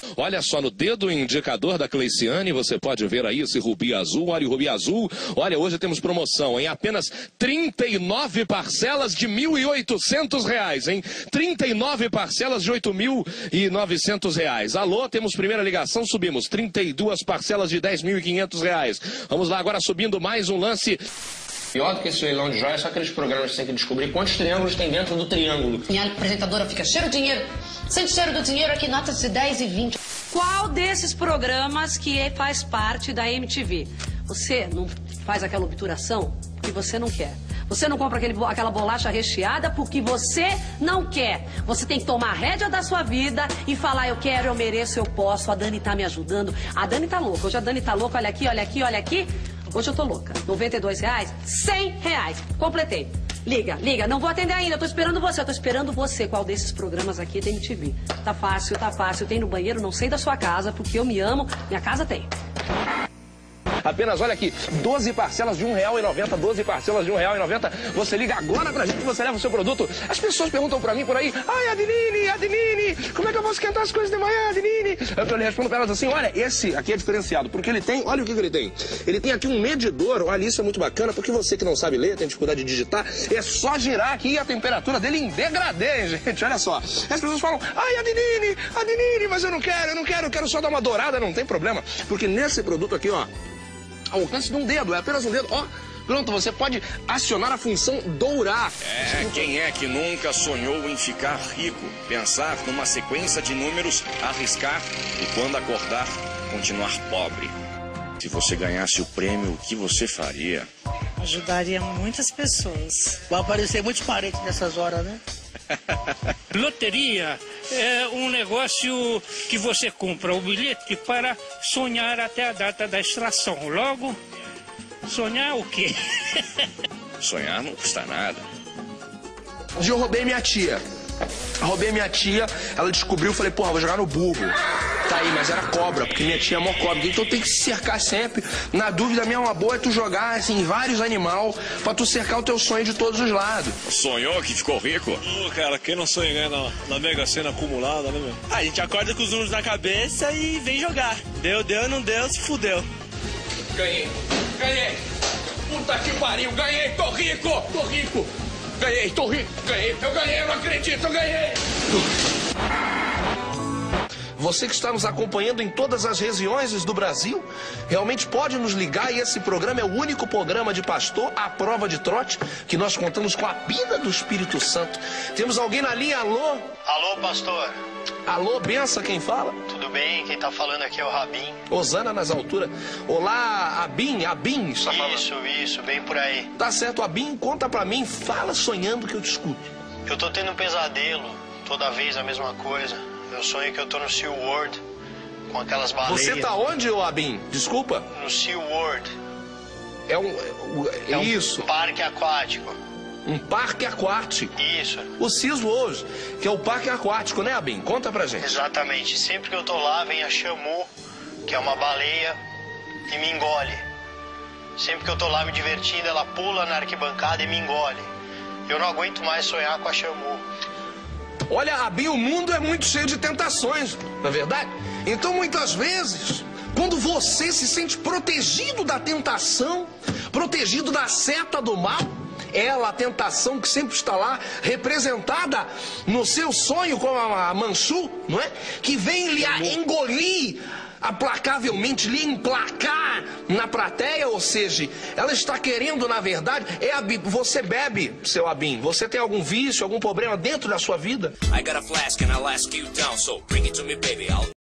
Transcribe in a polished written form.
Olha só, no dedo indicador da Cleiciane, você pode ver aí esse rubi azul. Olha o rubi azul. Olha, hoje temos promoção em apenas 39 parcelas de R$ 1.800, hein? 39 parcelas de R$ 8.900. Alô, temos primeira ligação, subimos. 32 parcelas de R$ 10.500. Vamos lá, agora subindo mais um lance. Pior do que esse leilão de joias, só aqueles programas que você tem que descobrir quantos triângulos tem dentro do triângulo. Minha apresentadora fica cheiro de dinheiro. Sente cheiro do dinheiro aqui, notas de 10 e 20. Qual desses programas que faz parte da MTV? Você não faz aquela obturação porque você não quer. Você não compra aquela bolacha recheada porque você não quer. Você tem que tomar a rédea da sua vida e falar, eu quero, eu mereço, eu posso. A Dani tá me ajudando. A Dani tá louca. Hoje a Dani tá louca. Olha aqui, olha aqui, olha aqui. Hoje eu tô louca. R$ 92, R$ 100. Completei. Liga, liga. Não vou atender ainda. Eu tô esperando você. Eu tô esperando você. Qual desses programas aqui da MTV? Tá fácil, tá fácil. Tem no banheiro, não sei da sua casa, porque eu me amo. Minha casa tem. Apenas, olha aqui, 12 parcelas de R$ 1,90, 12 parcelas de R$ 1,90. Você liga agora pra gente e você leva o seu produto. As pessoas perguntam pra mim por aí, ai, Adenine, como é que eu vou esquentar as coisas de manhã, Adenine? Eu lhe respondo pra elas assim, olha, esse aqui é diferenciado, porque ele tem, olha o que ele tem. Ele tem aqui um medidor, olha, isso é muito bacana, porque você que não sabe ler, tem dificuldade de digitar, é só girar aqui a temperatura dele em degradê, gente, olha só. As pessoas falam, ai, Adenine, mas eu não quero só dar uma dourada, não tem problema, porque nesse produto aqui, ó, ao alcance de um dedo, é apenas um dedo, ó. Pronto, você pode acionar a função dourar. Quem é que nunca sonhou em ficar rico? Pensar numa sequência de números, arriscar e quando acordar, continuar pobre. Se você ganhasse o prêmio, o que você faria? Ajudaria muitas pessoas. Vai aparecer muitos parentes nessas horas, né? Loteria é um negócio que você compra o bilhete para sonhar até a data da extração. Logo, sonhar o quê? Sonhar não custa nada. Eu roubei minha tia. Ela descobriu, falei, porra, vou jogar no burro. Tá aí, mas era cobra, porque minha tia é mó cobra. Então tem que se cercar sempre. Na dúvida, minha uma boa é tu jogar, assim, vários animais pra tu cercar o teu sonho de todos os lados. Sonhou que ficou rico? Cara, quem não sonha ganhar na Mega Sena acumulada, né, meu? A gente acorda com os números na cabeça e vem jogar. Deu, não deu, se fudeu. Ganhei. Puta que pariu, ganhei, tô rico. Ganhei, tô rico, eu ganhei, eu não acredito, eu ganhei. Você que está nos acompanhando em todas as regiões do Brasil, realmente pode nos ligar e esse programa é o único programa de pastor à prova de trote que nós contamos com a vida do Espírito Santo. Temos alguém na linha, alô? Alô, pastor. Alô, benção, quem fala? Tudo bem? Quem tá falando aqui é o Rabin. Osana nas alturas. Olá, Abim, está falando? Isso, bem por aí. Tá certo, Abim, conta pra mim, fala sonhando que eu te escuto. Eu tô tendo um pesadelo, toda vez a mesma coisa. Eu sonho que eu tô no SeaWorld, com aquelas baleias. Você tá onde, ô Abim? Desculpa? No SeaWorld. É isso. Um parque aquático. Um parque aquático. Isso. O SeaWorld, que é o parque aquático, né, Abim? Conta pra gente. Exatamente. Sempre que eu tô lá, vem a Shamu, que é uma baleia, e me engole. Sempre que eu tô lá me divertindo, ela pula na arquibancada e me engole. Eu não aguento mais sonhar com a Shamu. Olha, Abim, o mundo é muito cheio de tentações, não é verdade? Então, muitas vezes, quando você se sente protegido da tentação, protegido da seta do mal, ela, a tentação que sempre está lá, representada no seu sonho como a Manchu, não é? Que vem lhe engolir, aplacavelmente lhe emplacar na plateia, ou seja, ela está querendo, na verdade, você bebe, seu Abim, você tem algum vício, algum problema dentro da sua vida? I got a flask and I'll ask you down, so bring it to me, baby, I'll